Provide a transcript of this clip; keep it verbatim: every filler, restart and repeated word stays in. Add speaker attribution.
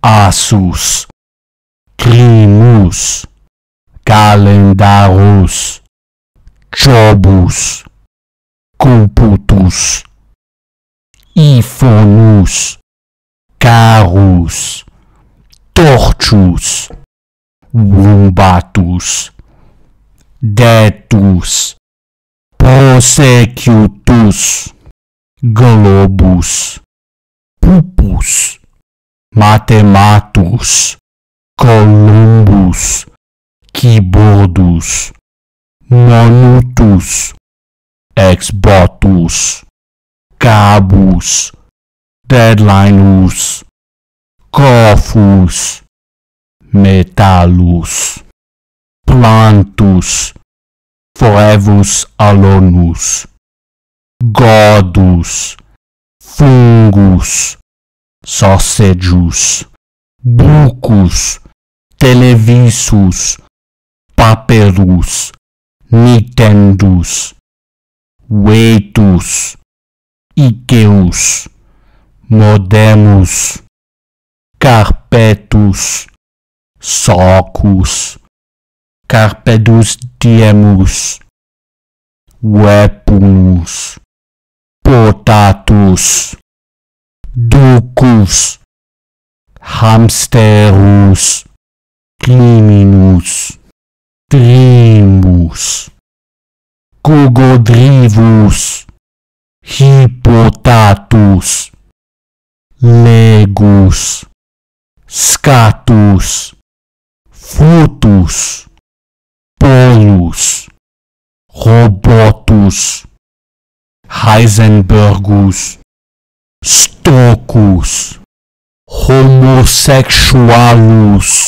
Speaker 1: Assus, Crimus, Calendaros, Jobus, Computus, Iphonus, Carus, Torchus, Wombatus, Detus, Prosecutus, Globus, Pupus, Mathematus, Columbus, Keyboardus, Monutus, Exbotus, Cabus, Deadlinus, Cofus, Metallus, Plantus, Foevus Alonus, Godus, Fungus, Sausages, Bucus, Televisus, Papyrus, Nintendus, Vetus, Iceus, Modemus, Carpetus, Socus, Carpedus Diemus, Wepunus, Potatus, Ducus, Hamsterus, Climinus, Trimus, Cogodrivus, Hippotatus, Legus, Scatus, Futus, Polus, Robotus, Heisenbergus, Stocus, Homosexualus,